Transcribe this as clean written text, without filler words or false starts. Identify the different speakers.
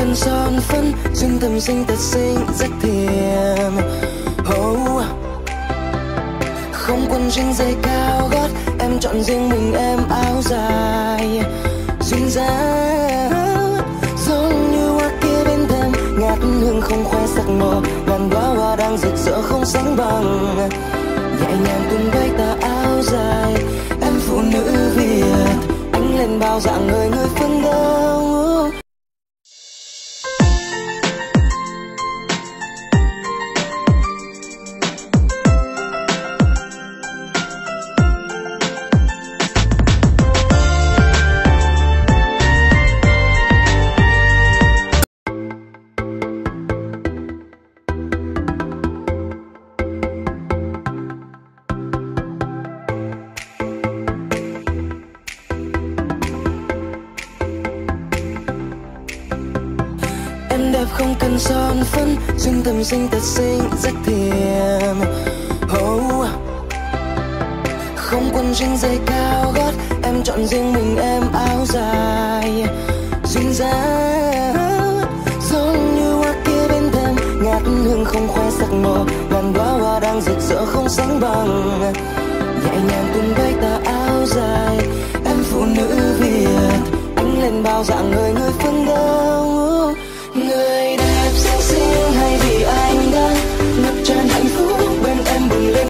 Speaker 1: cần son phấn, duyên tâm sinh thật xinh rất thiềm. Không quần jean giày cao gót, em chọn riêng mình em áo dài. Duyên dáng giống như hoa kia bên thềm, ngát hương không khoe sắc màu, ngàn đóa hoa đang rực rỡ không sánh bằng. Nhẹ nhàng tung bay tà áo dài, em phụ nữ Việt ánh lên bao dạng người người phương Đông. Không cần son phấn, duyên tâm sinh thật xinh rất thiềm. Không quần jean giày cao gót, em chọn riêng mình em áo dài. Duyên dáng giống như hoa kia bên thềm, ngát hương không khoe sắc màu, ngàn đóa hoa đang rực rỡ không sánh bằng. Nhẹ nhàng tung bay tà áo dài, em phụ nữ Việt ánh lên bao dạng người người